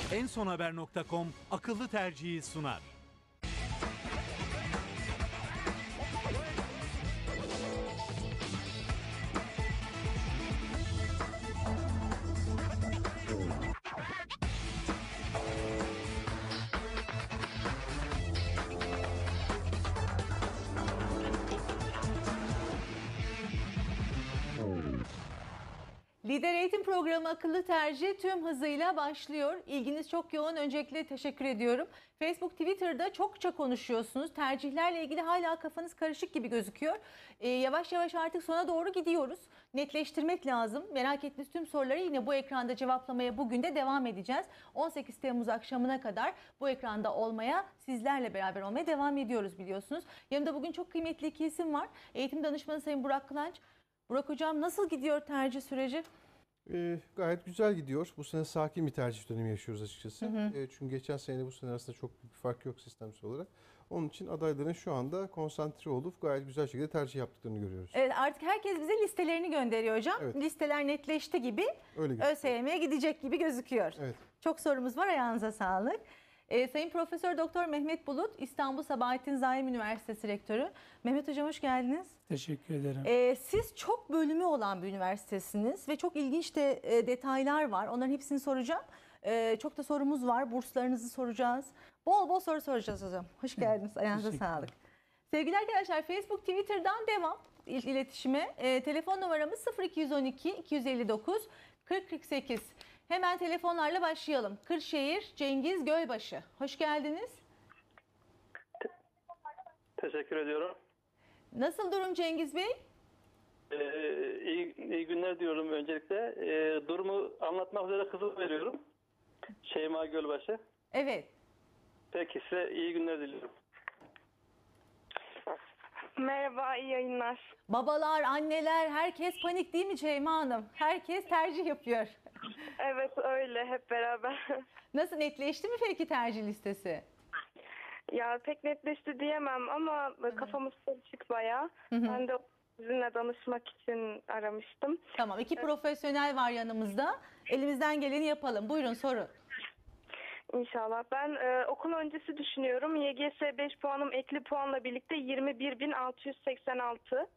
ensonhaber.com akıllı tercihi sunar. Lider Eğitim Programı Akıllı Tercih tüm hızıyla başlıyor. İlginiz çok yoğun. Öncelikle teşekkür ediyorum. Facebook, Twitter'da çokça konuşuyorsunuz. Tercihlerle ilgili hala kafanız karışık gibi gözüküyor. Yavaş yavaş artık sona doğru gidiyoruz. Netleştirmek lazım. Merak ettiğiniz tüm soruları yine bu ekranda cevaplamaya bugün de devam edeceğiz. 18 Temmuz akşamına kadar bu ekranda olmaya, sizlerle beraber olmaya devam ediyoruz biliyorsunuz. Yanımda bugün çok kıymetli iki isim var. Eğitim danışmanı Sayın Burak Kılanç. Burak Hocam, nasıl gidiyor tercih süreci? Gayet güzel gidiyor. Bu sene sakin bir tercih dönemi yaşıyoruz açıkçası. Çünkü geçen sene bu sene arasında çok büyük bir fark yok sistemsel olarak. Onun için adayların şu anda konsantre olup gayet güzel şekilde tercih yaptıklarını görüyoruz. Evet, artık herkes bize listelerini gönderiyor hocam. Evet. Listeler netleşti gibi. ÖSYM'ye gidecek gibi gözüküyor. Evet. Çok sorumuz var, ayağınıza sağlık. Sayın Profesör Doktor Mehmet Bulut, İstanbul Sabahattin Zaim Üniversitesi Rektörü. Mehmet Hocam, hoş geldiniz. Teşekkür ederim. Siz çok bölümü olan bir üniversitesiniz ve çok ilginç de detaylar var. Onların hepsini soracağım. Çok da sorumuz var. Burslarınızı soracağız. Bol bol soru soracağız hocam. Hoş geldiniz. Ayağınıza sağlık. Sevgili arkadaşlar, Facebook, Twitter'dan devam iletişime. Telefon numaramız 0212 259 4048. Hemen telefonlarla başlayalım. Kırşehir, Cengiz Gölbaşı. Hoş geldiniz. Teşekkür ediyorum. Nasıl durum Cengiz Bey? İyi günler diyorum öncelikle. Durumu anlatmak üzere kızı veriyorum. Şeyma Gölbaşı. Evet. Peki, size iyi günler diliyorum. Merhaba, iyi yayınlar. Babalar, anneler, herkes panik değil mi Şeyma Hanım? Herkes tercih yapıyor. Evet, öyle, hep beraber. Nasıl, netleşti mi peki tercih listesi? Ya pek netleşti diyemem ama kafamız karışık bayağı. Ben de sizinle danışmak için aramıştım. Tamam, iki profesyonel var yanımızda. Elimizden geleni yapalım. Buyurun, sorun. İnşallah. Ben okul öncesi düşünüyorum. YGS 5 puanım ekli puanla birlikte 21.686.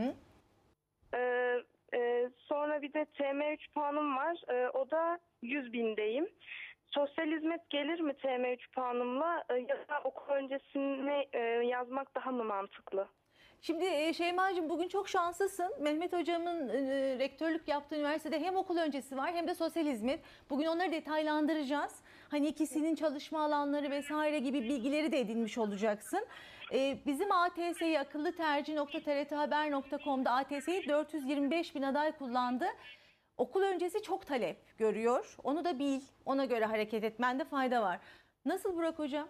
Sonra bir de TM3 puanım var. O da 100.000'deyim. Sosyal hizmet gelir mi TM3 puanımla, ya da okul öncesine yazmak daha mı mantıklı? Şimdi Şeyma'cığım, bugün çok şanslısın. Mehmet Hocam'ın rektörlük yaptığı üniversitede hem okul öncesi var hem de sosyal hizmet. Bugün onları detaylandıracağız. Hani ikisinin çalışma alanları vesaire gibi bilgileri de edinmiş olacaksın. Bizim ATS'yi akıllıtercih.trthaber.com'da ATS'yi 425.000 aday kullandı. Okul öncesi çok talep görüyor. Onu da bil, ona göre hareket etmende fayda var. Nasıl Burak Hocam?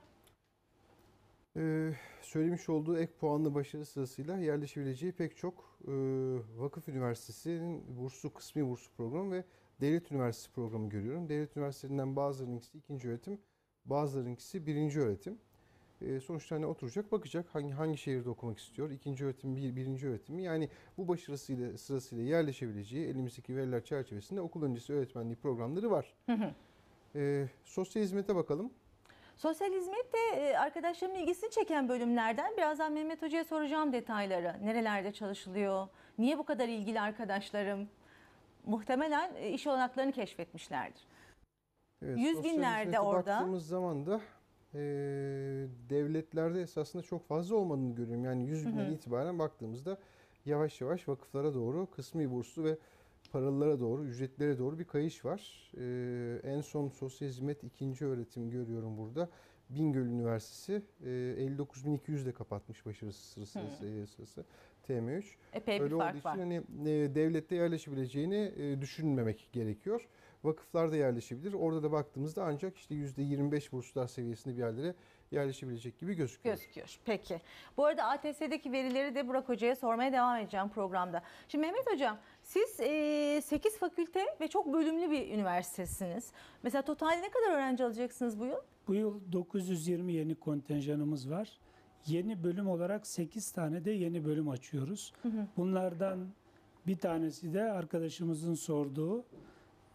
Söylemiş olduğu ek puanlı başarı sırasıyla yerleşebileceği pek çok vakıf üniversitesinin burslu, kısmi burslu programı ve devlet üniversitesi programı görüyorum. Devlet üniversitelerinden bazılarınınkisi ikinci öğretim, bazılarınınkisi birinci öğretim. Sonuçta hani oturacak, bakacak hangi şehirde okumak istiyor. İkinci öğretim, birinci öğretim mi? Yani bu başarısıyla sırasıyla yerleşebileceği elimizdeki veriler çerçevesinde okul öncesi öğretmenliği programları var. Sosyal hizmete bakalım. Sosyal hizmet de arkadaşlarımın ilgisini çeken bölümlerden. Birazdan Mehmet Hoca'ya soracağım detayları. Nerelerde çalışılıyor? Niye bu kadar ilgili arkadaşlarım? Muhtemelen iş olanaklarını keşfetmişlerdir. Evet, 100.000'lerde orada. Baktığımız zaman da devletlerde esasında çok fazla olmadığını görüyorum. Yani 100.000'den itibaren baktığımızda yavaş yavaş vakıflara doğru, kısmi burslu ve paralılara doğru, ücretlere doğru bir kayış var. En son sosyal hizmet ikinci öğretim görüyorum burada. Bingöl Üniversitesi 59.200 de kapatmış başarısı sırası TM3. Epey öyle bir fark olduğu için var. hani devlette yerleşebileceğini düşünmemek gerekiyor. Vakıflarda yerleşebilir. Orada da baktığımızda ancak işte %25 burslar seviyesinde bir yerlere yerleşebilecek gibi gözüküyor. Peki. Bu arada ATS'deki verileri de Burak Hoca'ya sormaya devam edeceğim programda. Şimdi Mehmet Hocam, siz 8 fakülte ve çok bölümlü bir üniversitesiniz. Mesela totalde ne kadar öğrenci alacaksınız bu yıl? Bu yıl 920 yeni kontenjanımız var. Yeni bölüm olarak 8 tane de yeni bölüm açıyoruz. Bunlardan bir tanesi de arkadaşımızın sorduğu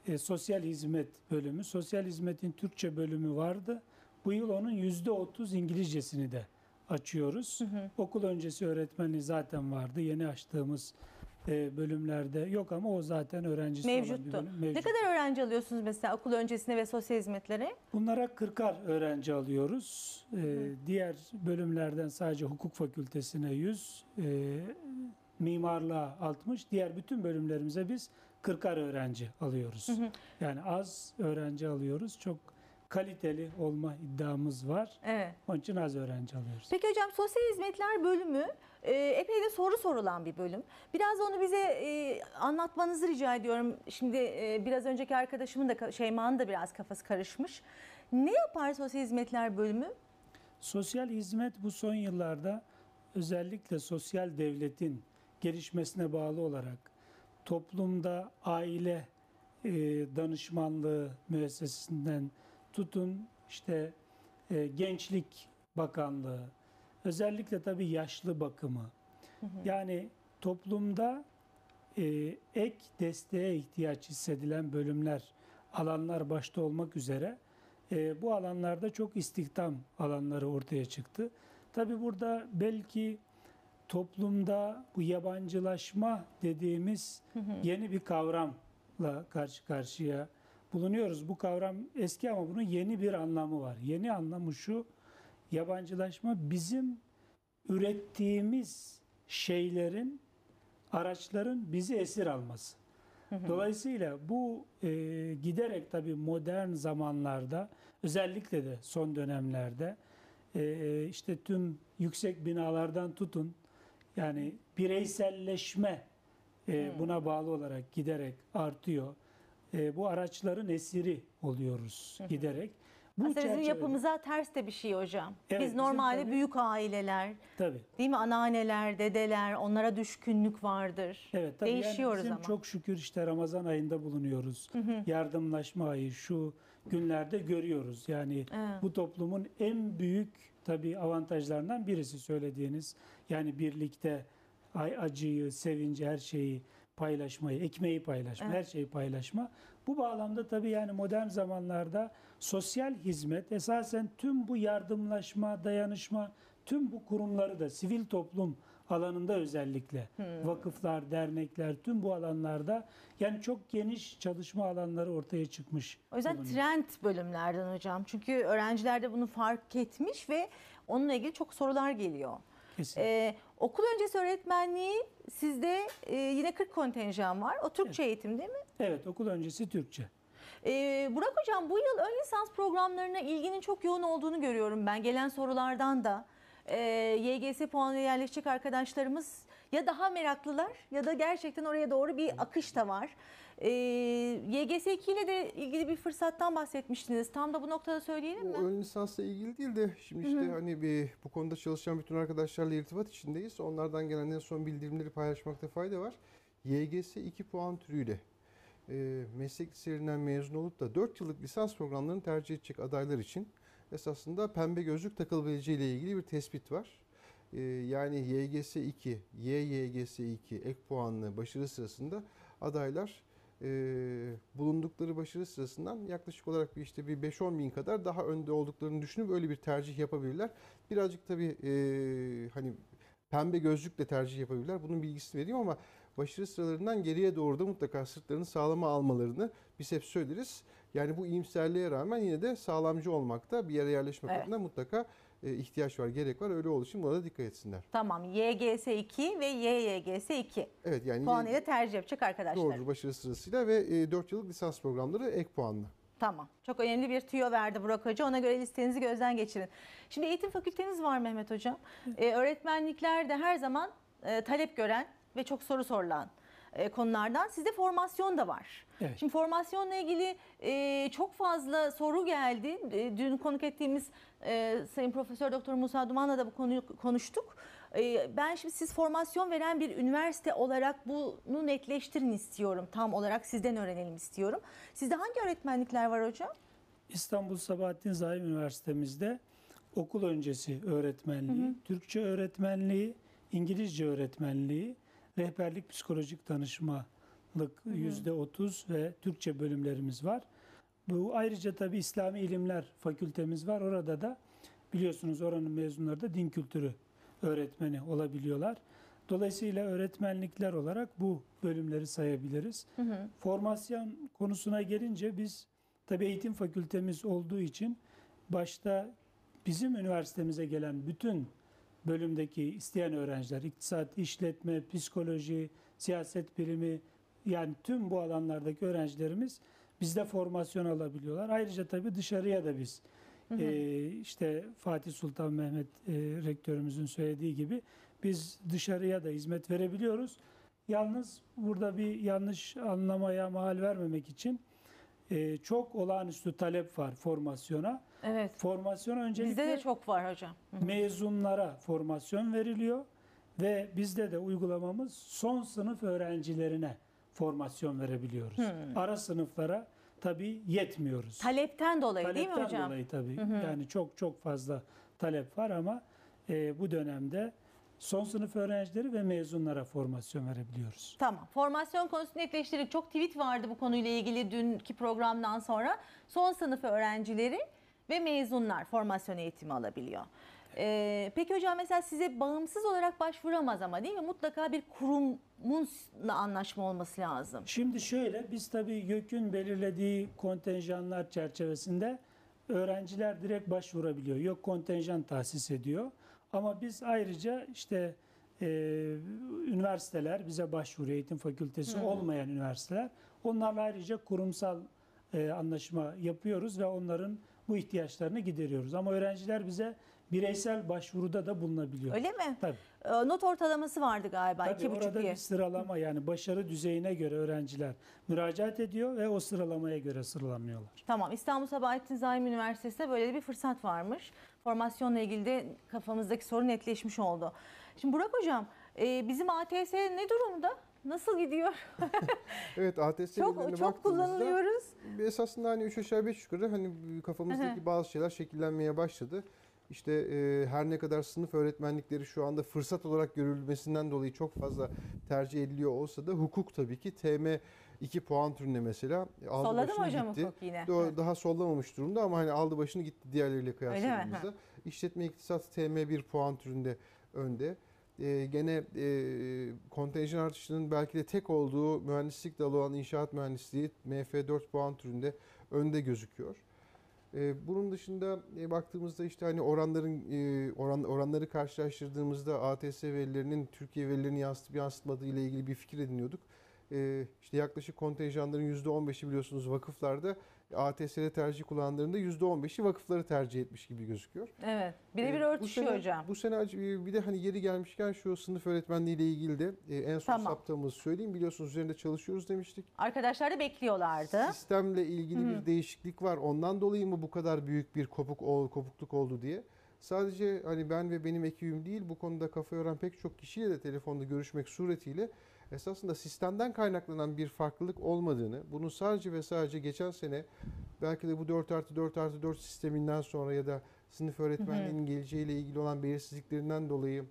sosyal hizmet bölümü. Sosyal hizmetin Türkçe bölümü vardı. Bu yıl onun %30 İngilizcesini de açıyoruz. Okul öncesi öğretmenliği zaten vardı. Yeni açtığımız bölümlerde yok ama o zaten öğrencisi olan bir Mevcuttu. bölüm. Ne kadar öğrenci alıyorsunuz mesela okul öncesine ve sosyal hizmetlere? Bunlara 40'ar öğrenci alıyoruz. Diğer bölümlerden sadece hukuk fakültesine 100, mimarlığa 60. Diğer bütün bölümlerimize biz 40'ar öğrenci alıyoruz. Yani az öğrenci alıyoruz. Çok kaliteli olma iddiamız var. Evet. Onun için az öğrenci alıyoruz. Peki hocam sosyal hizmetler bölümü epey de soru sorulan bir bölüm. Biraz onu bize anlatmanızı rica ediyorum. Şimdi biraz önceki arkadaşımın da Şeyma'nın da biraz kafası karışmış. Ne yapar sosyal hizmetler bölümü? Sosyal hizmet bu son yıllarda özellikle sosyal devletin gelişmesine bağlı olarak toplumda aile danışmanlığı müessesesinden tutun işte Gençlik Bakanlığı, özellikle tabii yaşlı bakımı. Yani toplumda ek desteğe ihtiyaç hissedilen bölümler, alanlar başta olmak üzere bu alanlarda çok istihdam alanları ortaya çıktı. Tabii burada belki toplumda bu yabancılaşma dediğimiz yeni bir kavramla karşı karşıya bulunuyoruz. Bu kavram eski ama bunun yeni bir anlamı var. Yeni anlamı şu: yabancılaşma bizim ürettiğimiz şeylerin, araçların bizi esir alması. Dolayısıyla bu giderek tabii modern zamanlarda, özellikle de son dönemlerde işte tüm yüksek binalardan tutun, yani bireyselleşme buna bağlı olarak giderek artıyor. Bu araçların esiri oluyoruz giderek. Bu Aslında bizim çerçevede- yapımıza ters de bir şey hocam. Evet, Biz bizim normalde tabii- büyük aileler, Tabii. değil mi? Anneanneler, dedeler, onlara düşkünlük vardır. Evet, tabii Değişiyoruz yani bizim ama. çok şükür işte Ramazan ayında bulunuyoruz. Yardımlaşma ayı şu günlerde görüyoruz. Yani Evet. bu toplumun en büyük tabii avantajlarından birisi söylediğiniz. Yani birlikte acıyı, sevinci, her şeyi paylaşmayı, ekmeği paylaşma, her şeyi paylaşma. Bu bağlamda tabii yani modern zamanlarda sosyal hizmet esasen tüm bu yardımlaşma, dayanışma, tüm bu kurumları da sivil toplum alanında özellikle vakıflar, dernekler, tüm bu alanlarda yani çok geniş çalışma alanları ortaya çıkmış. O yüzden bulunuyor. trend bölümlerden hocam. Çünkü öğrenciler de bunu fark etmiş ve onunla ilgili çok sorular geliyor. Kesinlikle. Okul öncesi öğretmenliği sizde yine 40 kontenjan var. O Türkçe eğitim değil mi? Evet, okul öncesi Türkçe. Burak hocam bu yıl ön lisans programlarına ilginin çok yoğun olduğunu görüyorum ben. Gelen sorulardan da YGS puanı yerleşecek arkadaşlarımız ya daha meraklılar ya da gerçekten oraya doğru bir akış da var. YGS 2 ile de ilgili bir fırsattan bahsetmiştiniz. Tam da bu noktada söyleyelim mi? Bu ön lisansla ilgili değil de şimdi işte hani bu konuda çalışan bütün arkadaşlarla irtibat içindeyiz. Onlardan gelen en son bildirimleri paylaşmakta fayda var. YGS 2 puan türüyle meslek liselerinden mezun olup da 4 yıllık lisans programlarını tercih edecek adaylar için esasında pembe gözlük takılabileceği ile ilgili bir tespit var. Yani YGS 2, YYGS 2 ek puanlı başarı sırasında adaylar bulundukları başarı sırasından yaklaşık olarak bir 5-10 bin kadar daha önde olduklarını düşünüp öyle bir tercih yapabilirler. Birazcık tabii hani pembe gözlükle tercih yapabilirler. Bunun bilgisini vereyim ama başarı sıralarından geriye doğru da mutlaka sırtlarını sağlama almalarını biz hep söyleriz. Yani bu iyimserliğe rağmen yine de sağlamcı olmakta, bir yere yerleşmek adına mutlaka ihtiyaç var, gerek var. Öyle olduğu için buna da dikkat etsinler. Tamam, YGS 2 ve YYGS 2 Evet, yani puanıyla tercih yapacak arkadaşlar. doğrudur, başarı sırasıyla ve 4 yıllık lisans programları ek puanlı. Tamam. Çok önemli bir tüyo verdi Burak Hoca. Ona göre listenizi gözden geçirin. Şimdi eğitim fakülteniz var Mehmet Hocam. Öğretmenliklerde her zaman talep gören ve çok soru sorulan konulardan. Sizde formasyon da var. Evet. Şimdi formasyonla ilgili çok fazla soru geldi. Dün konuk ettiğimiz Sayın Profesör Doktor Musa Duman'la da bu konuyu konuştuk. Ben şimdi siz formasyon veren bir üniversite olarak bunu netleştirin istiyorum. Tam olarak sizden öğrenelim istiyorum. Sizde hangi öğretmenlikler var hocam? İstanbul Sabahattin Zaim Üniversitemizde okul öncesi öğretmenliği, Türkçe öğretmenliği, İngilizce öğretmenliği, rehberlik psikolojik danışma %30 ve Türkçe bölümlerimiz var. Bu ayrıca tabii İslami İlimler Fakültemiz var. Orada da biliyorsunuz oranın mezunları da din kültürü öğretmeni olabiliyorlar. Dolayısıyla öğretmenlikler olarak bu bölümleri sayabiliriz. Formasyon konusuna gelince biz tabii eğitim fakültemiz olduğu için başta bizim üniversitemize gelen bütün bölümdeki isteyen öğrenciler, iktisat, işletme, psikoloji, siyaset bilimi, yani tüm bu alanlardaki öğrencilerimiz bizde formasyon alabiliyorlar. Ayrıca tabii dışarıya da biz işte Fatih Sultan Mehmet rektörümüzün söylediği gibi biz dışarıya da hizmet verebiliyoruz. Yalnız burada bir yanlış anlamaya mahal vermemek için çok olağanüstü talep var formasyona. Evet. Formasyon öncelikle Bizde de çok var hocam. mezunlara formasyon veriliyor ve bizde de uygulamamız son sınıf öğrencilerine formasyon verebiliyoruz. Ara sınıflara tabii yetmiyoruz. Talepten dolayı değil mi Talepten hocam? dolayı tabii. Yani çok fazla talep var ama bu dönemde son sınıf öğrencileri ve mezunlara formasyon verebiliyoruz. Tamam. Formasyon konusunu netleştirdik. Çok tweet vardı bu konuyla ilgili dünkü programdan sonra. Son sınıf öğrencileri ve mezunlar formasyon eğitimi alabiliyor. Peki hocam mesela size bağımsız olarak başvuramaz ama değil mi? Mutlaka bir kurumla anlaşma olması lazım. Şimdi şöyle, biz tabii YÖK'ün belirlediği kontenjanlar çerçevesinde öğrenciler direkt başvurabiliyor. YÖK kontenjan tahsis ediyor. Ama biz ayrıca işte üniversiteler bize başvuruyor, eğitim fakültesi olmayan üniversiteler. Onlarla ayrıca kurumsal anlaşma yapıyoruz ve onların bu ihtiyaçlarını gideriyoruz. Ama öğrenciler bize bireysel başvuruda da bulunabiliyor. Öyle mi? Tabii. Not ortalaması vardı galiba. Tabii 2,5 orada diye. bir sıralama, yani başarı düzeyine göre öğrenciler müracaat ediyor ve o sıralamaya göre sıralanıyorlar. Tamam. İstanbul Sabahattin Zaim Üniversitesi'nde böyle bir fırsat varmış. Formasyonla ilgili de kafamızdaki soru netleşmiş oldu. Şimdi Burak hocam, bizim ATS ne durumda? Nasıl gidiyor? Evet, ATS verilerine Çok kullanılıyoruz. esasında hani 3 aşağı 5 yukarı hani kafamızdaki bazı şeyler şekillenmeye başladı. İşte her ne kadar sınıf öğretmenlikleri şu anda fırsat olarak görülmesinden dolayı çok fazla tercih ediliyor olsa da hukuk tabii ki TM 2 puan türüne mesela aldı Solladı mı başını hocam gitti. hukuk yine? Daha sollamamış durumda ama hani aldı başını gitti diğerleriyle Öyle mi? kıyasladığımızda. İşletme iktisat TM 1 puan türünde önde. Gene kontenjan artışının belki de tek olduğu mühendislik dalı olan inşaat mühendisliği MF4 puan türünde önde gözüküyor. Bunun dışında baktığımızda işte hani oranları karşılaştırdığımızda ATS verilerinin Türkiye verilerini yansıtıp yansıtmadığı ile ilgili bir fikir ediniyorduk. İşte yaklaşık kontenjanların %15'i biliyorsunuz vakıflarda, ATS'de tercih kullananların da %15'i vakıfları tercih etmiş gibi gözüküyor. Evet. Birebir örtüşüyor hocam. Bu sene bir de hani yeri gelmişken şu sınıf öğretmenliği ile ilgili de en son Tamam. saptığımızı söyleyeyim. Biliyorsunuz üzerinde çalışıyoruz demiştik. Arkadaşlar da bekliyorlardı. Sistemle ilgili bir değişiklik var. Ondan dolayı mı bu kadar büyük bir kopukluk oldu diye. Sadece hani ben ve benim ekibim değil, bu konuda kafa yoran pek çok kişiyle de telefonda görüşmek suretiyle esasında sistemden kaynaklanan bir farklılık olmadığını, bunun sadece ve sadece geçen sene belki de bu 4+4+4 sisteminden sonra ya da sınıf öğretmenliğinin geleceğiyle ilgili olan belirsizliklerinden dolayı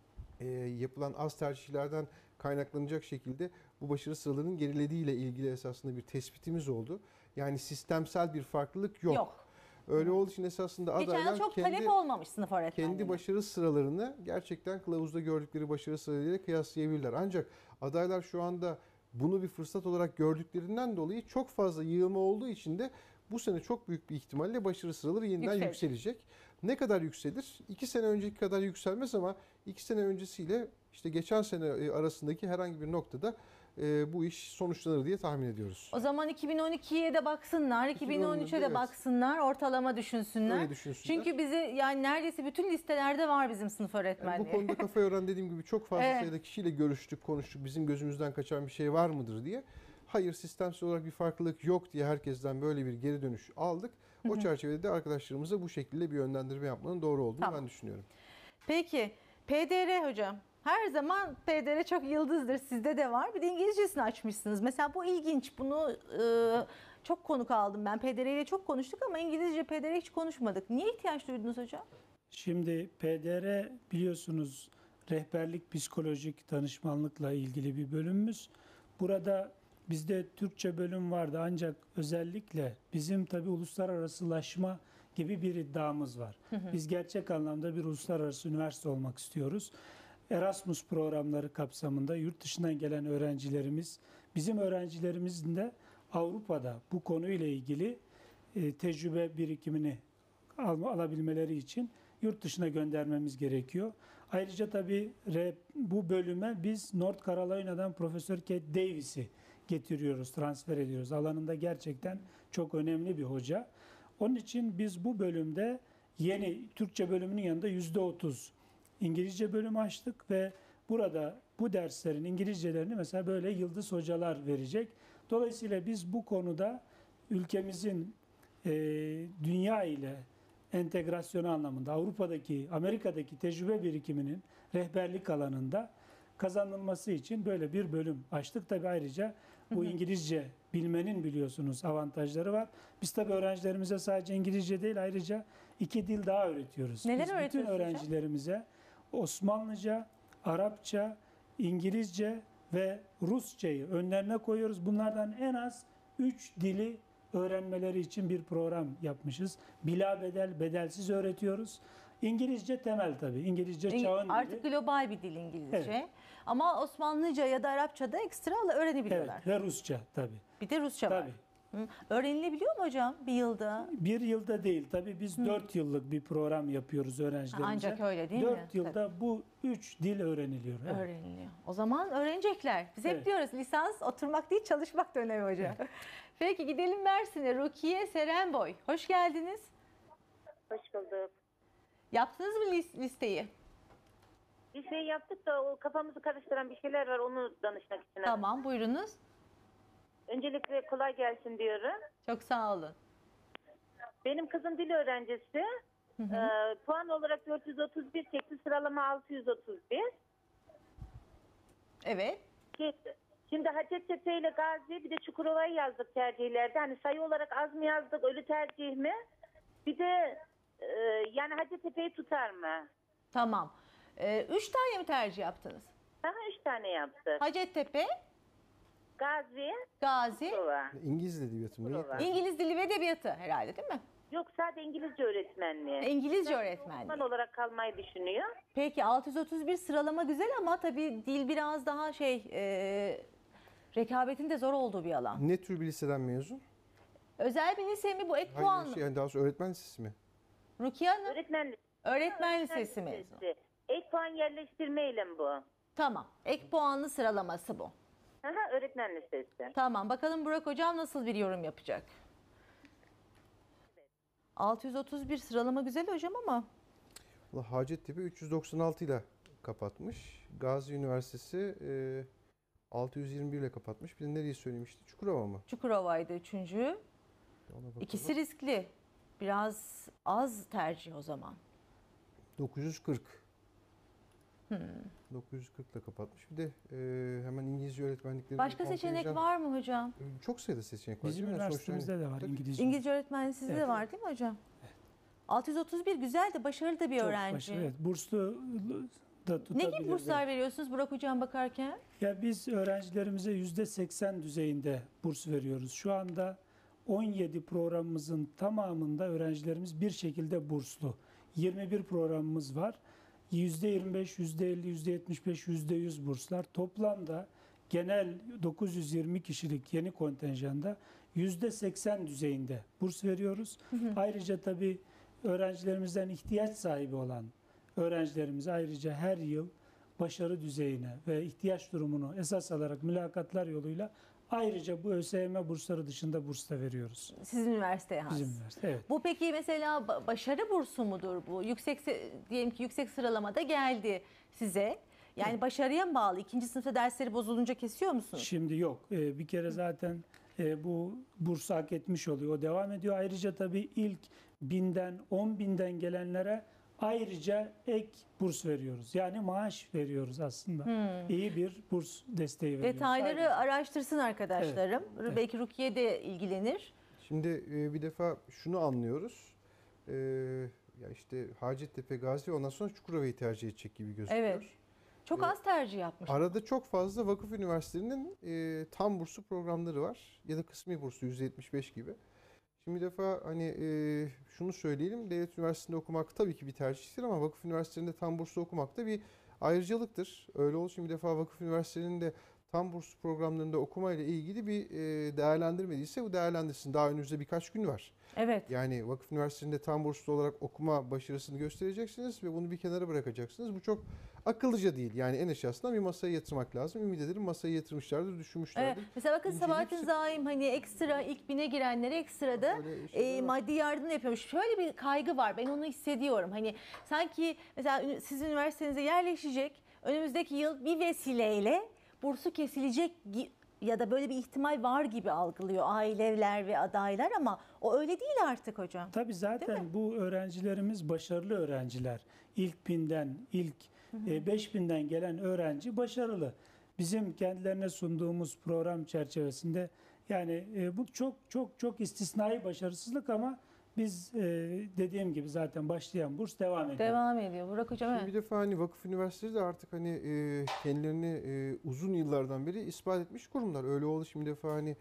yapılan az tercihlerden kaynaklanacak şekilde bu başarı sıralarının gerilediğiyle ilgili esasında bir tespitimiz oldu. Yani sistemsel bir farklılık yok. Öyle olduğu için esasında Geçen yıl adaylar çok talep olmamış sınıf öğretmenliğine. kendi başarı sıralarını gerçekten kılavuzda gördükleri başarı sıralarıyla kıyaslayabilirler. Ancak adaylar şu anda bunu bir fırsat olarak gördüklerinden dolayı çok fazla yığılma olduğu için de bu sene çok büyük bir ihtimalle başarı sıraları yeniden yükselecek. Ne kadar yükselir? 2 sene önceki kadar yükselmez ama 2 sene öncesiyle işte geçen sene arasındaki herhangi bir noktada bu iş sonuçlanır diye tahmin ediyoruz. O zaman 2012'ye de baksınlar, 2013'e de evet. baksınlar, ortalama düşünsünler. Öyle düşünsünler. Çünkü bizi yani neredeyse bütün listelerde var bizim sınıf öğretmenliği. Bu konuda kafa yoran dediğim gibi çok fazla sayıda kişiyle görüştük, konuştuk. Bizim gözümüzden kaçan bir şey var mıdır diye. Hayır, sistemsel olarak bir farklılık yok diye herkesten böyle bir geri dönüş aldık. O çerçevede de arkadaşlarımıza bu şekilde bir yönlendirme yapmanın doğru olduğunu ben düşünüyorum. Peki PDR hocam. Her zaman PDR çok yıldızdır. Sizde de var. Bir de İngilizcesini açmışsınız. Mesela bu ilginç. Bunu çok konuk aldım ben. PDR ile çok konuştuk ama İngilizce PDR hiç konuşmadık. Niye ihtiyaç duydunuz hocam? Şimdi PDR biliyorsunuz rehberlik psikolojik danışmanlıkla ilgili bir bölümümüz. Burada bizde Türkçe bölüm vardı ancak özellikle bizim tabii uluslararasılaşma gibi bir iddiamız var. Biz gerçek anlamda bir uluslararası üniversite olmak istiyoruz. Erasmus programları kapsamında yurt dışından gelen öğrencilerimiz, bizim öğrencilerimizin de Avrupa'da bu konuyla ilgili tecrübe birikimini alabilmeleri için yurt dışına göndermemiz gerekiyor. Ayrıca tabii bu bölüme biz North Carolina'dan Profesör Kate Davis'i getiriyoruz, transfer ediyoruz. Alanında gerçekten çok önemli bir hoca. Onun için biz bu bölümde yeni Türkçe bölümünün yanında %30 İngilizce bölümü açtık ve burada bu derslerin İngilizcelerini mesela böyle yıldız hocalar verecek. Dolayısıyla biz bu konuda ülkemizin dünya ile entegrasyonu anlamında Avrupa'daki, Amerika'daki tecrübe birikiminin rehberlik alanında kazanılması için böyle bir bölüm açtık. Tabii ayrıca bu İngilizce bilmenin biliyorsunuz avantajları var. Biz tabii öğrencilerimize sadece İngilizce değil ayrıca 2 dil daha öğretiyoruz. Neler Biz bütün öğretiyorsunuz hocam? öğrencilerimize Osmanlıca, Arapça, İngilizce ve Rusçayı önlerine koyuyoruz. Bunlardan en az 3 dili öğrenmeleri için bir program yapmışız. Bilabedel, bedelsiz öğretiyoruz. İngilizce temel tabii. İngilizce çağın Artık dili. global bir dil İngilizce. Evet. Ama Osmanlıca ya da Arapça'da ekstra öğrenebiliyorlar. Evet, ve Rusça tabii. Bir de Rusça var. Tabii. Öğrenilebiliyor mu hocam bir yılda? Bir yılda değil. Tabii biz 4 yıllık bir program yapıyoruz öğrencilerimize. Ancak öyle değil mi? 4 yılda bu 3 dil öğreniliyor. Evet. Öğreniliyor. O zaman öğrenecekler. Biz hep Evet. diyoruz lisans oturmak değil çalışmak da önemli hocam. Peki gidelim Mersin'e. Rukiye Serenboy. Hoş geldiniz. Hoş bulduk. Yaptınız mı listeyi? Bir şey yaptık da o kafamızı karıştıran bir şeyler var, onu danışmak için. Tamam buyurunuz. Öncelikle kolay gelsin diyorum. Çok sağ olun. Benim kızım dil öğrencisi. Puan olarak 431 çekti, sıralama 631. Evet. Şimdi Hacettepe ile Gazi, bir de Çukurova'yı yazdık tercihlerde. Hani sayı olarak az mı yazdık, ölü tercih mi? Bir de yani Hacettepe'yi tutar mı? Tamam. 3 tane mi tercih yaptınız? Daha 3 tane yaptık. Hacettepe, Gazi, Gazi, Çukurova. İngiliz edebiyatı mı? Çukurova. İngiliz dili ve edebiyatı herhalde değil mi? Yok, sadece İngilizce öğretmenliği. İngilizce öğretmenliği. Uzman olarak kalmayı düşünüyor. Peki 631 sıralama güzel ama tabii dil biraz daha rekabetin de zor olduğu bir alan. Ne tür bir liseden mezun? Özel bir lise mi bu ek Hayır, puan mı? yani daha sonra öğretmen lisesi mi? Rukiye Hanım Öğretmenlik. öğretmen lisesi mezunu. Ek puan yerleştirmeyle mi bu? Tamam ek puanlı sıralaması bu. Aha, öğretmen lisesi. Tamam bakalım Burak Hocam nasıl bir yorum yapacak? 631 sıralama güzel hocam ama Valla Hacettepe 396 ile kapatmış. Gazi Üniversitesi 621 ile kapatmış. Bir de nereyi söylemişti? Çukurova mı? Çukurova'ydı üçüncü. Ona bakalım. İkisi riskli. Biraz az tercih o zaman. 940. 940 ile kapatmış. Bir de hemen İngilizce öğretmenlikleri... Başka kontrol seçenek edeceğim. var mı hocam? Çok sayıda seçenek var. Bizim değil mi? Yani sonuçta üniversitemizde de var tabii. İngilizce. İngilizce öğretmenliği sizde de Evet. var değil mi hocam? 631 güzel de başarılı da bir Çok öğrenci. başarılı, evet. Burslu da Ne tutabilir. gibi burslar veriyorsunuz Burak Hocam bakarken? Ya biz öğrencilerimize %80 düzeyinde burs veriyoruz. Şu anda 17 programımızın tamamında öğrencilerimiz bir şekilde burslu. 21 programımız var. %25, %50, %75, %100 burslar. Toplamda genel 920 kişilik yeni kontenjanda %80 düzeyinde burs veriyoruz. Ayrıca tabii öğrencilerimizden ihtiyaç sahibi olan öğrencilerimize ayrıca her yıl başarı düzeyine ve ihtiyaç durumunu esas alarak mülakatlar yoluyla ayrıca bu ÖSYM bursları dışında burs da veriyoruz. Sizin üniversiteye has. Bizim üniversite. Evet. Bu peki mesela başarı bursu mudur bu? Diyelim ki yüksek sıralamada geldi size. Yani başarıya mı bağlı? İkinci sınıfta dersleri bozulunca kesiyor musunuz? Şimdi yok. Bir kere zaten bu bursu hak etmiş oluyor. O devam ediyor. Ayrıca tabii ilk 1000'den 10.000'den gelenlere ayrıca ek burs veriyoruz. Yani maaş veriyoruz aslında. İyi bir burs desteği veriyoruz. Detayları Ayrıca. araştırsın arkadaşlarım. Evet. Belki Rukiye de ilgilenir. Şimdi bir defa şunu anlıyoruz. Ya işte Hacettepe, Gazi ondan sonra Çukurova'yı tercih edecek gibi gözüküyor. Evet. Çok az tercih yapmış. Arada çok fazla vakıf üniversitelerinin tam burslu programları var ya da kısmi burslu %75 gibi. Şimdi bir defa hani şunu söyleyelim, devlet üniversitesinde okumak tabii ki bir tercihtir ama vakıf üniversitelerinde tam burslu okumak da bir ayrıcalıktır. Öyle olduğu için bir defa vakıf üniversitelerinde tam burslu programlarında okumayla ilgili bir değerlendirmediyse bu değerlendirsin. Daha önümüzde birkaç gün var. Evet. Yani vakıf üniversitesinde tam burslu olarak okuma başarısını göstereceksiniz ve bunu bir kenara bırakacaksınız. Bu çok akıllıca değil. Yani en aşağısından bir masaya yatırmak lazım. Ümit ederim masaya yatırmışlardır, düşünmüşlerdir. Evet. Mesela bakın İnceleyip Sabahattin Zaim hani ekstra ilk 1000'e girenlere ekstra da Öyle şeyler var. maddi yardım yapıyormuş. Şöyle bir kaygı var. Ben onu hissediyorum. Hani sanki mesela sizin üniversitenize yerleşecek, önümüzdeki yıl bir vesileyle bursu kesilecek ya da böyle bir ihtimal var gibi algılıyor aileler ve adaylar ama o öyle değil artık hocam. Tabii zaten bu öğrencilerimiz başarılı öğrenciler. İlk 1000'den, ilk 5000'den gelen öğrenci başarılı. Bizim kendilerine sunduğumuz program çerçevesinde yani bu çok istisnai başarısızlık ama biz dediğim gibi zaten başlayan burs devam ediyor. Devam ediyor. Burak hocam. Şimdi bir defa hani vakıf üniversiteleri de artık hani kendilerini uzun yıllardan beri ispat etmiş kurumlar. Öyle oldu şimdi bir defa hani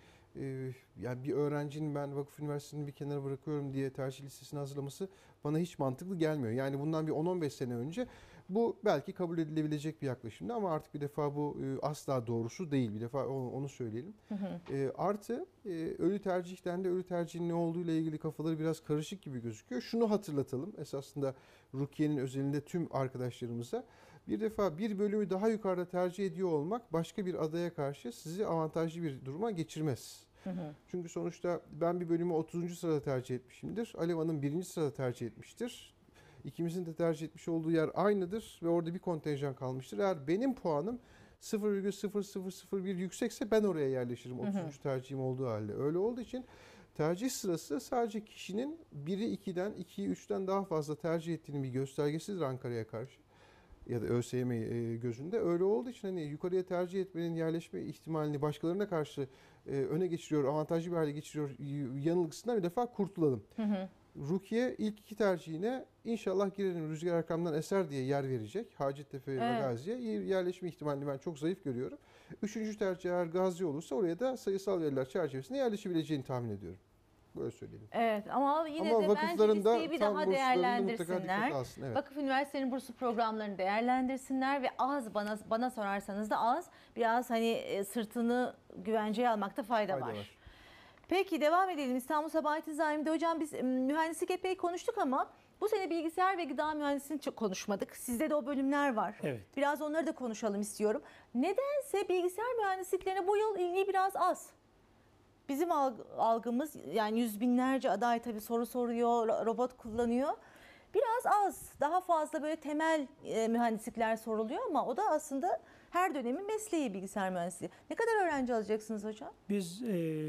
yani bir öğrencinin ben vakıf üniversitesini bir kenara bırakıyorum diye tercih listesini hazırlaması bana hiç mantıklı gelmiyor. Yani bundan bir 10-15 sene önce bu belki kabul edilebilecek bir yaklaşımdı ama artık bir defa bu asla doğrusu değil. Bir defa onu söyleyelim. Artı ölü tercihten de ölü tercihin ne olduğuyla ilgili kafaları biraz karışık gibi gözüküyor. Şunu hatırlatalım esasında Rukiye'nin özelinde tüm arkadaşlarımıza. Bir defa bir bölümü daha yukarıda tercih ediyor olmak başka bir adaya karşı sizi avantajlı bir duruma geçirmez. Çünkü sonuçta ben bir bölümü 30. sırada tercih etmişimdir. Alev Hanım 1. sırada tercih etmiştir. İkimizin de tercih etmiş olduğu yer aynıdır ve orada bir kontenjan kalmıştır. Eğer benim puanım 0,0001 yüksekse ben oraya yerleşirim 30. tercihim olduğu halde. Öyle olduğu için tercih sırası sadece kişinin 1'i 2'den, 2'yi 3'ten daha fazla tercih ettiğinin bir göstergesidir Ankara'ya karşı ya da ÖSYM gözünde. Öyle olduğu için hani yukarıya tercih etmenin yerleşme ihtimalini başkalarına karşı öne geçiriyor, avantajlı bir hale geçiriyor yanılgısından bir defa kurtulalım. Rukiye ilk 2 tercihine inşallah girerim rüzgar arkamdan eser diye yer verecek. Hacettepe ve Gazi'ye yerleşme ihtimalini ben çok zayıf görüyorum. 3. tercih eğer Gazi olursa oraya da sayısal veriler çerçevesinde yerleşebileceğini tahmin ediyorum. Böyle söyleyelim. Evet ama yine Ama de bence vakıfların da listeyi bir tam daha burslarını mutlaka değerlendirsinler. dikkate alsın. Evet. Vakıf üniversitenin burslu programlarını değerlendirsinler ve az bana sorarsanız da az biraz hani sırtını güvenceye almakta fayda var. Peki devam edelim. İstanbul Sabahattin Zaim'de hocam biz mühendislik epey konuştuk ama bu sene bilgisayar ve gıda mühendisliğini çok konuşmadık. Sizde de o bölümler var. Evet. Biraz onları da konuşalım istiyorum. Nedense bilgisayar mühendisliklerine bu yıl ilgi biraz az. Bizim algımız yani yüz binlerce aday tabii soru soruyor, robot kullanıyor. Biraz az, daha fazla böyle temel mühendislikler soruluyor ama o da aslında her dönemin mesleği bilgisayar mühendisliği. Ne kadar öğrenci alacaksınız hocam? Biz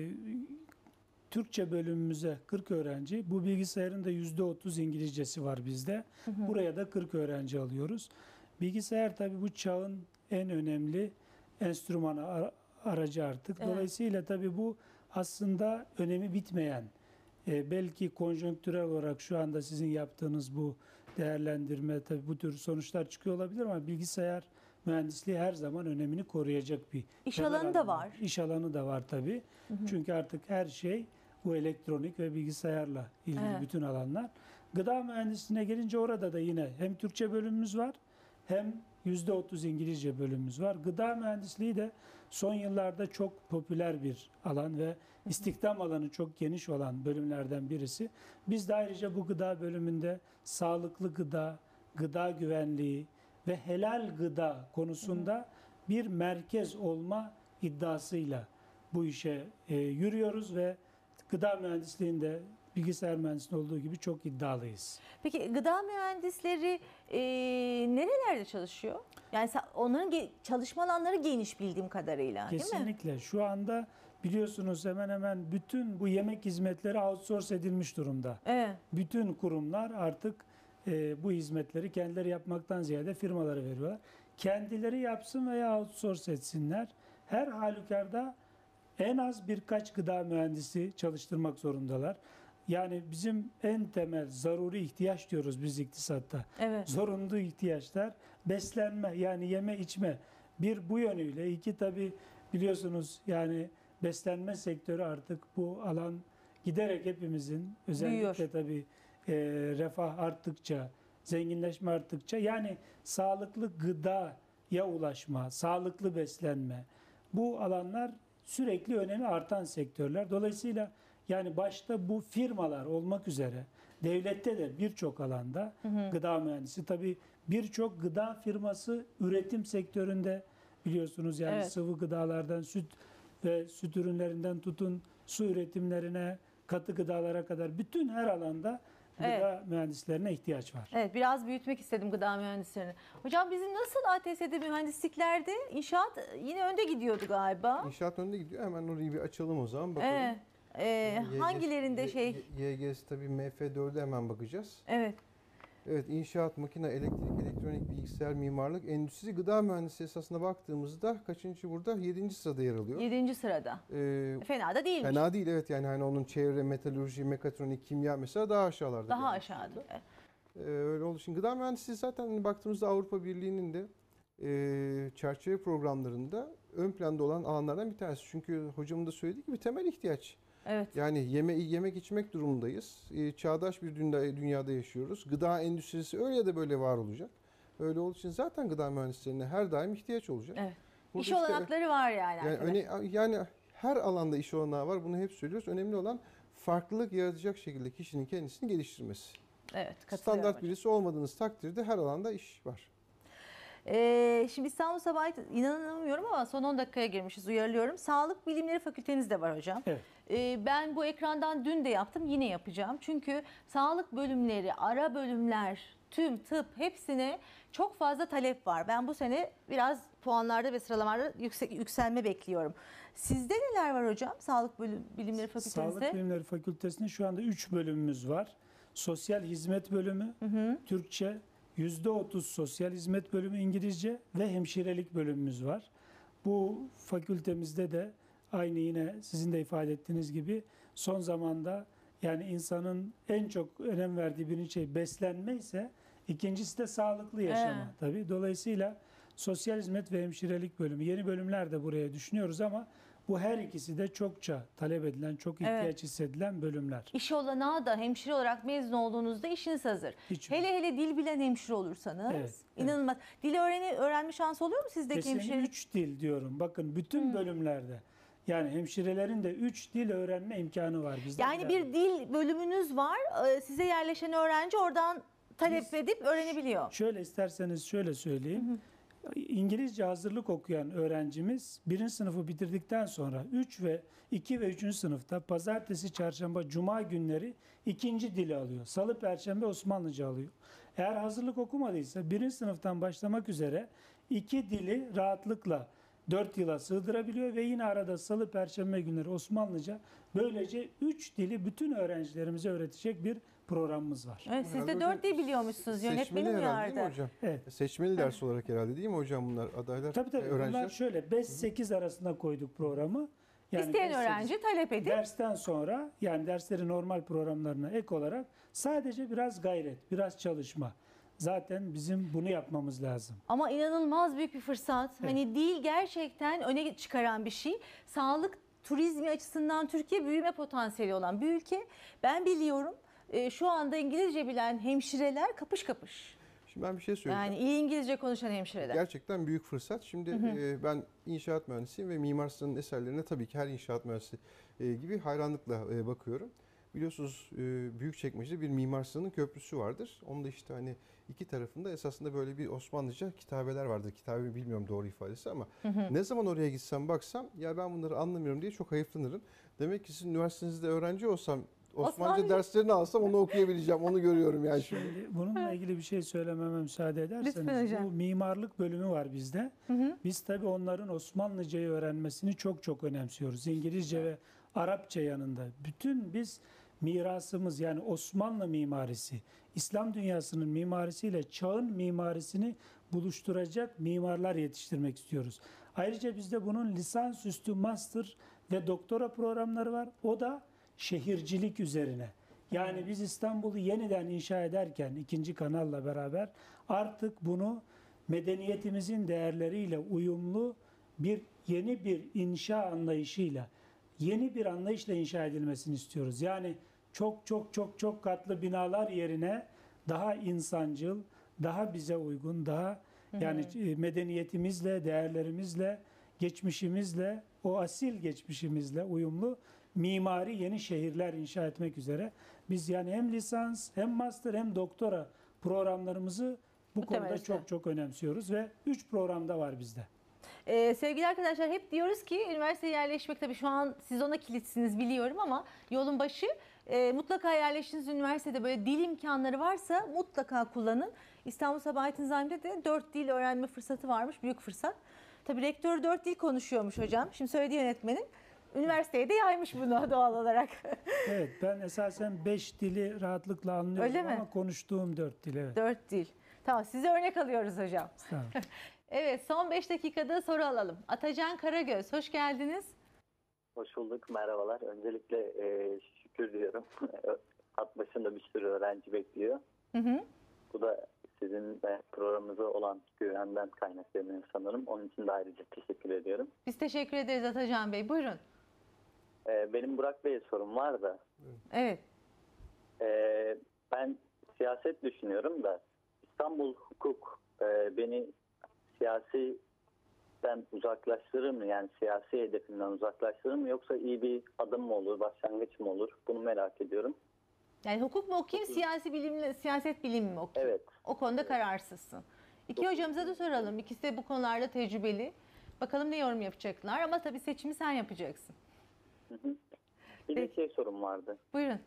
Türkçe bölümümüze 40 öğrenci, bu bilgisayarın da %30 İngilizcesi var bizde. Buraya da 40 öğrenci alıyoruz. Bilgisayar tabii bu çağın en önemli enstrümanı, aracı artık. Evet. Dolayısıyla tabii bu aslında önemi bitmeyen, belki konjonktürel olarak şu anda sizin yaptığınız bu değerlendirme, tabii bu tür sonuçlar çıkıyor olabilir ama bilgisayar mühendisliği her zaman önemini koruyacak bir İş alanı da var. İş alanı da var tabii. Çünkü artık her şey bu elektronik ve bilgisayarla ilgili bütün alanlar. Gıda mühendisliğine gelince orada da yine hem Türkçe bölümümüz var hem %30 İngilizce bölümümüz var. Gıda mühendisliği de son yıllarda çok popüler bir alan ve istihdam alanı çok geniş olan bölümlerden birisi. Biz de ayrıca bu gıda bölümünde sağlıklı gıda, gıda güvenliği ve helal gıda konusunda bir merkez olma iddiasıyla bu işe yürüyoruz ve gıda mühendisliğinde bilgisayar mühendisliğinde olduğu gibi çok iddialıyız. Peki gıda mühendisleri nerelerde çalışıyor? Yani onların çalışma alanları geniş bildiğim kadarıyla, değil mi? Kesinlikle. Şu anda biliyorsunuz hemen hemen bütün bu yemek hizmetleri outsource edilmiş durumda. Evet. Bütün kurumlar artık bu hizmetleri kendileri yapmaktan ziyade firmalara veriyorlar. Kendileri yapsın veya outsource etsinler. Her halükarda en az birkaç gıda mühendisi çalıştırmak zorundalar. Yani bizim en temel zaruri ihtiyaç diyoruz biz iktisatta. Evet. Zorunlu ihtiyaçlar beslenme, yani yeme içme. Bir bu yönüyle, iki tabii biliyorsunuz yani beslenme sektörü artık bu alan giderek hepimizin özellikle tabii refah arttıkça, zenginleşme arttıkça yani sağlıklı gıdaya ulaşma, sağlıklı beslenme bu alanlar sürekli önemi artan sektörler. Dolayısıyla yani başta bu firmalar olmak üzere devlette de birçok alanda gıda mühendisi tabii birçok gıda firması üretim sektöründe biliyorsunuz yani Evet. sıvı gıdalardan süt ve süt ürünlerinden tutun su üretimlerine katı gıdalara kadar bütün her alanda gıda mühendislerine ihtiyaç var. Evet, biraz büyütmek istedim gıda mühendislerini. Hocam bizim nasıl ATS'de mühendisliklerde inşaat yine önde gidiyordu galiba. İnşaat önde gidiyor. Hemen orayı bir açalım o zaman bakalım. Evet. Hangilerinde şey? YGS tabii MF4'e hemen bakacağız. Evet. Evet, inşaat, makine, elektrik, elektronik, bilgisayar, mimarlık, endüstri, gıda mühendisi esasına baktığımızda kaçıncı burada? 7. sırada yer alıyor. 7. sırada. Fena da değilmiş. Fena değil, evet, yani hani onun çevre, metalurji, mekatronik, kimya mesela daha aşağılarda. Daha yani. aşağıda. Öyle olduğu için gıda mühendisliği zaten hani baktığımızda Avrupa Birliği'nin de çerçeve programlarında ön planda olan alanlardan bir tanesi. Çünkü hocamın da söylediği gibi temel ihtiyaç. Evet. Yani yemek içmek durumundayız. Çağdaş bir dünyada yaşıyoruz. Gıda endüstrisi öyle ya da böyle var olacak. Öyle olduğu için zaten gıda mühendislerine her daim ihtiyaç olacak. Evet. Burada İş işte, olanakları var yani. yani her alanda iş olanağı var. Bunu hep söylüyoruz. Önemli olan farklılık yaratacak şekilde kişinin kendisini geliştirmesi. Evet, katılıyorum Standart hocam. birisi olmadığınız takdirde her alanda iş var. Şimdi İstanbul Sabahı inanamıyorum ama son 10 dakikaya girmişiz, uyarılıyorum. Sağlık Bilimleri Fakülteniz de var hocam. Evet. Ben bu ekrandan dün de yaptım, yine yapacağım. Çünkü sağlık bölümleri, ara bölümler, tüm tıp hepsine çok fazla talep var. Ben bu sene biraz puanlarda ve sıralamalarda yükselme bekliyorum. Sizde neler var hocam Sağlık Bilimleri Fakültenizde? Sağlık Bilimleri Fakültesi'nde şu anda 3 bölümümüz var. Sosyal Hizmet Bölümü, Türkçe, %30 Sosyal Hizmet Bölümü İngilizce ve Hemşirelik bölümümüz var. Bu fakültemizde de aynı yine sizin de ifade ettiğiniz gibi son zamanda yani insanın en çok önem verdiği birinci şey beslenme ise ikincisi de sağlıklı yaşama tabii. Dolayısıyla Sosyal Hizmet ve Hemşirelik Bölümü yeni bölümler de buraya düşünüyoruz ama bu her ikisi de çokça talep edilen, çok ihtiyaç hissedilen bölümler. İş olanağı da hemşire olarak mezun olduğunuzda işiniz hazır. Hiç Hele dil bilen hemşire olursanız Evet, inanılmaz. Dil öğrenme şansı oluyor mu sizdeki Kesinlikle hemşirelik? 3 dil diyorum. Bakın bütün bölümlerde yani hemşirelerin de 3 dil öğrenme imkanı var bizde. Yani bir dil bölümünüz var. Size yerleşen öğrenci oradan talep edip öğrenebiliyor. Şöyle isterseniz şöyle söyleyeyim. İngilizce hazırlık okuyan öğrencimiz 1. sınıfı bitirdikten sonra 2 ve 3. sınıfta pazartesi, çarşamba, cuma günleri 2. dili alıyor. Salı, perşembe Osmanlıca alıyor. Eğer hazırlık okumadıysa 1. sınıftan başlamak üzere 2 dili rahatlıkla 4 yıla sığdırabiliyor ve yine arada salı, perşembe günleri Osmanlıca, böylece 3 dili bütün öğrencilerimize öğretecek bir programımız var. Evet, siz Herhalde de hocam 4 dil biliyormuşsunuz. Seçmeli Yönetmenim herhalde değil mi uyardı. hocam? Evet. Seçmeli ders olarak herhalde değil mi hocam bunlar adaylar, Tabii bunlar öğrenciler? şöyle 5-8 arasında koyduk programı. İsteyen 5-8 öğrenci talep edip dersten sonra yani dersleri normal programlarına ek olarak sadece biraz gayret, biraz çalışma. Zaten bizim bunu yapmamız lazım. ama inanılmaz büyük bir fırsat. Hani dil gerçekten öne çıkaran bir şey. Sağlık turizmi açısından Türkiye büyüme potansiyeli olan bir ülke. Ben biliyorum şu anda İngilizce bilen hemşireler kapış kapış. Şimdi ben bir şey söyleyeceğim. Yani iyi İngilizce konuşan hemşireler. Gerçekten büyük fırsat. Şimdi ben inşaat mühendisiyim ve Mimar Sinan'ın eserlerine tabii ki her inşaat mühendisi gibi hayranlıkla bakıyorum. Biliyorsunuz Büyükçekmece'de bir Mimar Sinan'ın köprüsü vardır. Onun da işte hani iki tarafında esasında böyle bir Osmanlıca kitabeler vardır. Kitabe bilmiyorum doğru ifadesi ama ne zaman oraya gitsem baksam ya ben bunları anlamıyorum diye çok hayıflanırım. Demek ki sizin üniversitenizde öğrenci olsam Osmanlıca derslerini alsam onu okuyabileceğim. Onu görüyorum yani şimdi. Şimdi bununla ilgili bir şey söylememe müsaade Lütfen ederseniz. hocam. Bu mimarlık bölümü var bizde. Biz tabii onların Osmanlıcayı öğrenmesini çok önemsiyoruz. İngilizce ve Arapça yanında. Bütün biz mirasımız yani Osmanlı mimarisi, İslam dünyasının mimarisiyle çağın mimarisini buluşturacak mimarlar yetiştirmek istiyoruz. Ayrıca bizde bunun lisansüstü master ve doktora programları var. O da şehircilik üzerine. Yani biz İstanbul'u yeniden inşa ederken ikinci kanalla beraber artık bunu medeniyetimizin değerleriyle uyumlu yeni bir inşa anlayışıyla, yeni bir anlayışla inşa edilmesini istiyoruz. Yani çok katlı binalar yerine daha insancıl, daha bize uygun, daha yani medeniyetimizle, değerlerimizle, geçmişimizle, o asil geçmişimizle uyumlu mimari yeni şehirler inşa etmek üzere biz yani hem lisans hem master hem doktora programlarımızı bu konuda temelinde. çok önemsiyoruz ve 3 programda var bizde. Sevgili arkadaşlar, hep diyoruz ki üniversiteye yerleşmek, tabii şu an siz ona kilitsiniz biliyorum ama yolun başı. Mutlaka yerleştiğiniz üniversitede böyle dil imkanları varsa mutlaka kullanın. İstanbul Sabahattin Zaim'de de 4 dil öğrenme fırsatı varmış. Büyük fırsat. Tabii rektör 4 dil konuşuyormuş hocam. Şimdi söylediği yönetmenin. Üniversiteye de yaymış bunu doğal olarak. Evet, ben esasen 5 dili rahatlıkla anlıyorum. Öyle mi? Ama konuştuğum 4 dil. Evet. 4 dil. Tamam, size örnek alıyoruz hocam. Tamam. Evet, son 5 dakikada soru alalım. Atacan Karagöz, hoş geldiniz. Hoş bulduk, merhabalar. Öncelikle şükür diyorum. Hat başında bir sürü öğrenci bekliyor. Hı. Bu da sizin programınıza olan güvenden kaynaklanıyor sanırım. Onun için de ayrıca teşekkür ediyorum. Biz teşekkür ederiz Atacan Bey. Buyurun. Benim Burak Bey'e sorum var da. Evet. Ben siyaset düşünüyorum da İstanbul hukuk beni siyasiden uzaklaştırır mı? Yani siyasi hedefimden uzaklaştırır mı? Yoksa iyi bir adım mı olur, başlangıç mı olur? Bunu merak ediyorum. Yani hukuk mu okuyayım, siyaset bilimi mi okuyayım? Evet. O konuda kararsızsın. İki hocamıza da soralım. İkisi de bu konularda tecrübeli. Bakalım ne yorum yapacaklar ama tabii seçimi sen yapacaksın. Bir de sorum vardı. Buyurun.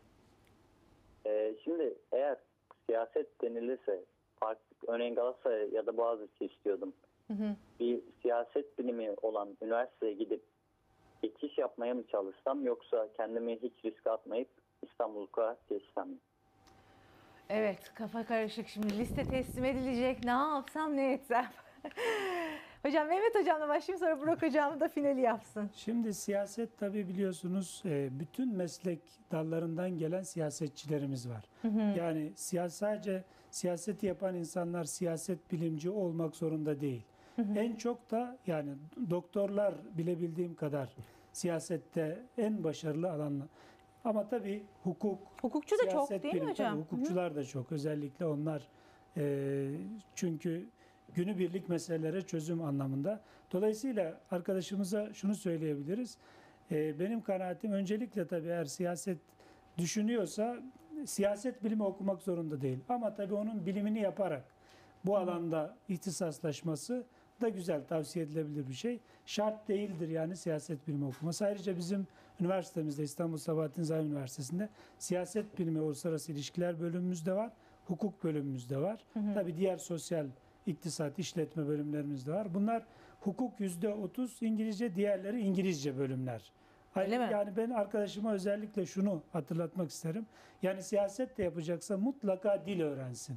Şimdi eğer siyaset denilirse örneğin Galatasaray ya da Boğaziçi istiyordum. Bir siyaset bilimi olan üniversiteye gidip geçiş yapmaya mı çalışsam yoksa kendimi hiç risk atmayıp İstanbul Hukuk'a geçsem mi? Evet, kafa karışık. Şimdi liste teslim edilecek. Ne yapsam ne etsem. Hocam Mehmet hocamla başlayayım, sonra Burak hocam da finali yapsın. Şimdi siyaset tabii biliyorsunuz bütün meslek dallarından gelen siyasetçilerimiz var. Yani sadece siyaseti yapan insanlar siyaset bilimci olmak zorunda değil. En çok da yani doktorlar bilebildiğim kadar siyasette en başarılı alanlar. Ama tabii Hukukçu da çok siyaset değil mi bilimi, hocam? tabii hukukçular da çok. Özellikle onlar çünkü günübirlik meselelere çözüm anlamında. Dolayısıyla arkadaşımıza şunu söyleyebiliriz. Benim kanaatim öncelikle tabii eğer siyaset düşünüyorsa siyaset bilimi okumak zorunda değil. Ama tabii onun bilimini yaparak bu alanda ihtisaslaşması da güzel, tavsiye edilebilir bir şey. Şart değildir yani siyaset bilimi okuması. Ayrıca bizim üniversitemizde İstanbul Sabahattin Zaim Üniversitesi'nde siyaset bilimi uluslararası ilişkiler bölümümüz de var. Hukuk bölümümüz de var. Tabii diğer sosyal, iktisat, işletme bölümlerimiz de var. Bunlar hukuk %30 İngilizce, diğerleri İngilizce bölümler. Öyle mi? Yani ben arkadaşıma özellikle şunu hatırlatmak isterim. Yani siyaset de yapacaksa mutlaka dil öğrensin.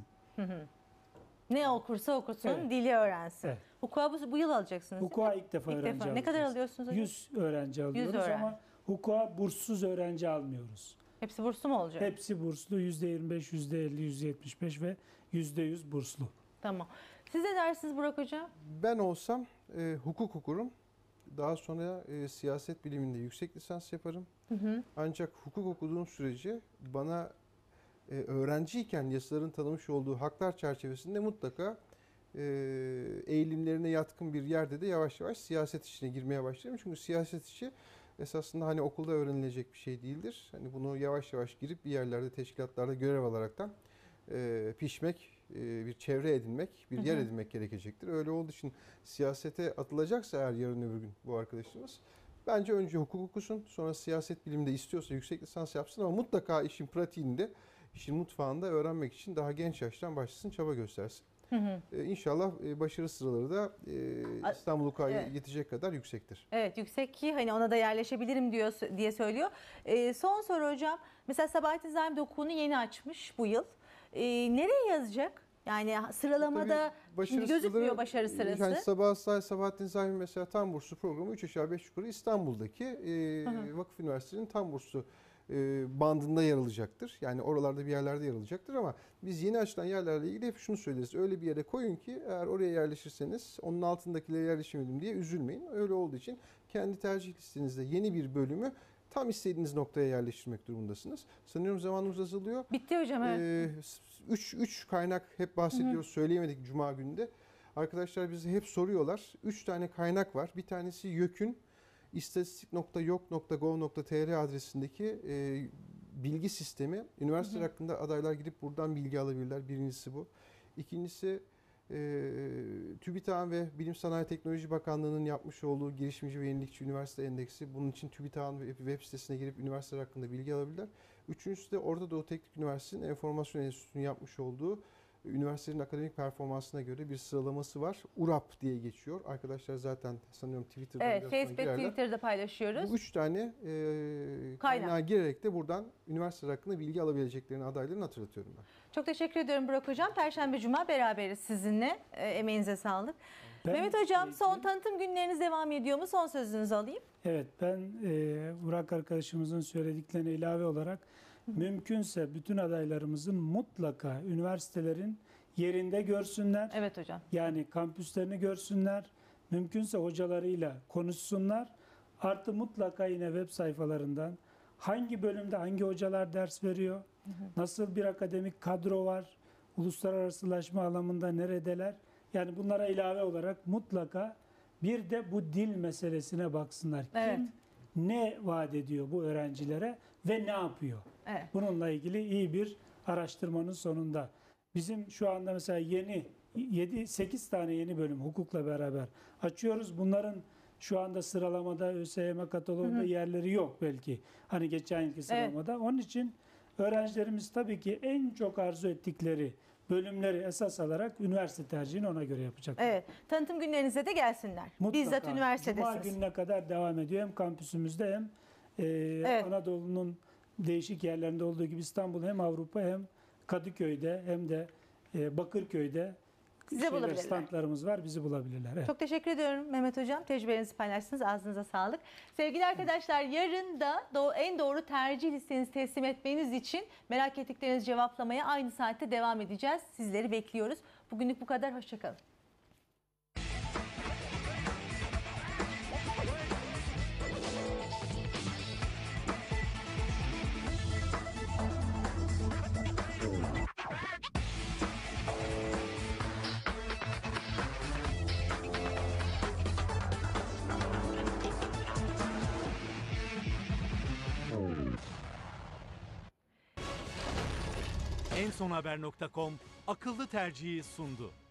Ne okursa okusun, Evet. dili öğrensin. Evet. Hukuka bu yıl alacaksınız. Hukuka ilk defa İlk öğrenci defa. Ne alacağız. kadar alıyorsunuz hocam? 100 öğrenci alıyoruz öğrenci. ama hukuka burssuz öğrenci almıyoruz. Hepsi burslu mu olacak? Hepsi burslu, %25, %50, %75 ve %100 burslu. Tamam. Siz ne dersiniz Burak hocam? Ben olsam hukuk okurum. Daha sonra siyaset biliminde yüksek lisans yaparım. Ancak hukuk okuduğum sürece bana öğrenciyken yasaların tanımış olduğu haklar çerçevesinde mutlaka eğilimlerine yatkın bir yerde de yavaş yavaş siyaset işine girmeye başlarım. Çünkü siyaset işi esasında hani okulda öğrenilecek bir şey değildir. Hani bunu yavaş yavaş girip bir yerlerde, teşkilatlarda görev alaraktan pişmek, bir çevre edinmek, bir yer edinmek gerekecektir. Öyle olduğu için siyasete atılacaksa eğer yarın öbür gün bu arkadaşımız, bence önce hukuk okusun, sonra siyaset biliminde istiyorsa yüksek lisans yapsın ama mutlaka işin pratiğinde, işin mutfağında öğrenmek için daha genç yaştan başlasın, çaba göstersin. İnşallah başarı sıraları da İstanbul Hukuk'a yetecek kadar yüksektir. Evet, yüksek ki hani ona da yerleşebilirim diye söylüyor. Son soru hocam. Mesela Sabahattin Zaim hukukunu yeni açmış bu yıl. Nereye yazacak? Yani sıralamada şimdi gözükmüyor başarı sırası. Yani Sabahattin Zaim mesela tam burslu programı 3 aşağı 5 yukarı İstanbul'daki Vakıf Üniversitesi'nin tam burslu bandında yer alacaktır. Yani oralarda bir yerlerde yer alacaktır ama biz yeni açılan yerlerle ilgili hep şunu söyleriz. Öyle bir yere koyun ki eğer oraya yerleşirseniz onun altındakilere yerleşemedim diye üzülmeyin. Öyle olduğu için kendi tercih listenizde yeni bir bölümü tam istediğiniz noktaya yerleştirmek durumundasınız. Sanıyorum zamanımız azalıyor. Bitti hocam. Evet. 3 kaynak hep bahsediyoruz. Söyleyemedik Cuma günde. Arkadaşlar bize hep soruyorlar. 3 tane kaynak var. Bir tanesi YÖK'ün istatistik.yok.gov.tr adresindeki bilgi sistemi. Üniversiteler hakkında adaylar gidip buradan bilgi alabilirler. Birincisi bu. İkincisi TÜBİTAK ve Bilim Sanayi Teknoloji Bakanlığı'nın yapmış olduğu Girişimci ve Yenilikçi Üniversite Endeksi. Bunun için TÜBİTAK'ın web sitesine girip üniversiteler hakkında bilgi alabilirler. Üçüncüsü de Orta Doğu Teknik Üniversitesi'nin Enformasyon Enstitüsü'nün yapmış olduğu üniversitenin akademik performansına göre bir sıralaması var. URAP diye geçiyor. Arkadaşlar zaten sanıyorum Twitter'da Evet, Facebook, Twitter'da paylaşıyoruz. Bu 3 tane kaynağa girerek de buradan üniversiteler hakkında bilgi alabileceklerini adaylarını hatırlatıyorum ben. Çok teşekkür ediyorum Burak Hocam. Perşembe, Cuma beraberiz sizinle. Emeğinize sağlık. Mehmet Hocam, son tanıtım günleriniz devam ediyor mu? Son sözünüzü alayım. Evet, ben Burak arkadaşımızın söylediklerine ilave olarak mümkünse bütün adaylarımızın mutlaka üniversitelerin yerinde görsünler. Evet hocam. Yani kampüslerini görsünler. Mümkünse hocalarıyla konuşsunlar. Artı mutlaka yine web sayfalarından hangi bölümde hangi hocalar ders veriyor, nasıl bir akademik kadro var, uluslararasılaşma alanında neredeler. Yani bunlara ilave olarak mutlaka bir de bu dil meselesine baksınlar. Evet. Kim ne vaat ediyor bu öğrencilere ve ne yapıyor? Evet. Bununla ilgili iyi bir araştırmanın sonunda. Bizim şu anda mesela 8 tane yeni bölüm hukukla beraber açıyoruz. Bunların şu anda sıralamada ÖSYM kataloğunda yerleri yok belki. Hani geçen yılki sıralamada. Evet. Onun için öğrencilerimiz tabii ki en çok arzu ettikleri bölümleri esas alarak üniversite tercihini ona göre yapacaklar. Evet. Tanıtım günlerinize de gelsinler. Mutlaka. Bizzat üniversitedesiniz. Cuma gününe kadar devam ediyor. Hem kampüsümüzde hem evet. Anadolu'nun değişik yerlerinde olduğu gibi İstanbul hem Avrupa hem Kadıköy'de hem de Bakırköy'de standlarımız var. Bizi bulabilirler. Evet. Çok teşekkür ediyorum Mehmet Hocam. Tecrübelerinizi paylaştınız. Ağzınıza sağlık. Sevgili arkadaşlar, yarın da en doğru tercih listenizi teslim etmeniz için merak ettiklerinizi cevaplamaya aynı saatte devam edeceğiz. Sizleri bekliyoruz. Bugünlük bu kadar. Hoşçakalın. ensonhaber.com akıllı tercihi sundu.